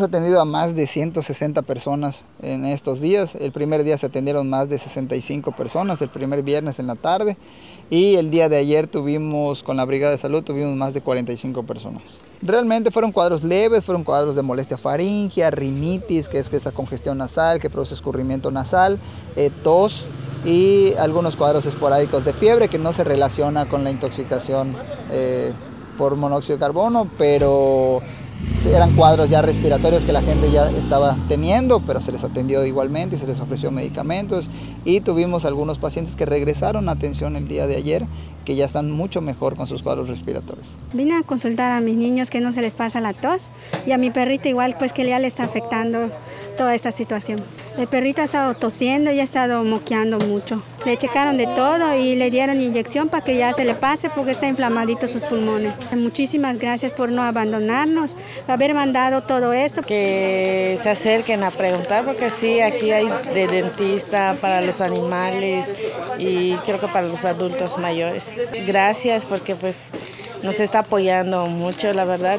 hemos atendido a más de 160 personas en estos días. El primer día se atendieron más de 65 personas, el primer viernes en la tarde, y el día de ayer tuvimos, con la Brigada de Salud, tuvimos más de 45 personas. Realmente fueron cuadros leves, fueron cuadros de molestia faríngea, rinitis, que es esa congestión nasal que produce escurrimiento nasal, tos y algunos cuadros esporádicos de fiebre que no se relaciona con la intoxicación por monóxido de carbono, pero eran cuadros ya respiratorios que la gente ya estaba teniendo, pero se les atendió igualmente y se les ofreció medicamentos, y tuvimos algunos pacientes que regresaron a atención el día de ayer que ya están mucho mejor con sus cuadros respiratorios. Vine a consultar a mis niños que no se les pasa la tos, y a mi perrita igual, pues que ya le está afectando toda esta situación. El perrito ha estado tosiendo y ha estado moqueando mucho. Le checaron de todo y le dieron inyección para que ya se le pase porque está inflamadito sus pulmones. Muchísimas gracias por no abandonarnos, por haber mandado todo esto. Que se acerquen a preguntar, porque sí, aquí hay de dentista para los animales y creo que para los adultos mayores. Gracias, porque pues nos está apoyando mucho, la verdad,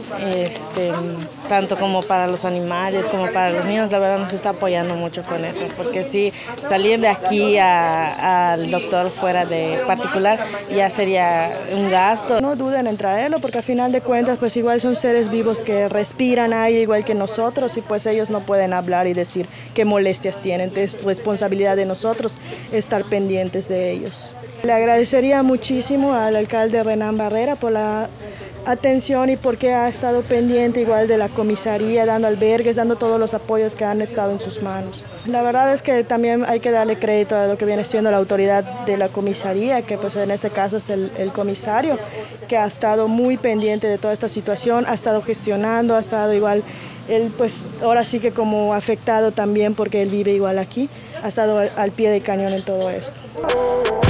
tanto como para los animales como para los niños, la verdad nos está apoyando mucho con eso, porque sí, salir de aquí al doctor fuera de particular ya sería un gasto. No duden en traerlo, porque al final de cuentas pues igual son seres vivos que respiran aire igual que nosotros, y pues ellos no pueden hablar y decir qué molestias tienen. Es responsabilidad de nosotros estar pendientes de ellos. Le agradecería muchísimo al alcalde Renan Barrera por la atención y porque ha estado pendiente igual de la comisaría, dando albergues, dando todos los apoyos que han estado en sus manos. La verdad es que también hay que darle crédito a lo que viene siendo la autoridad de la comisaría, que pues en este caso es el comisario, que ha estado muy pendiente de toda esta situación, ha estado gestionando, ha estado igual, él pues ahora sí que como afectado también porque él vive igual aquí, ha estado al pie del cañón en todo esto.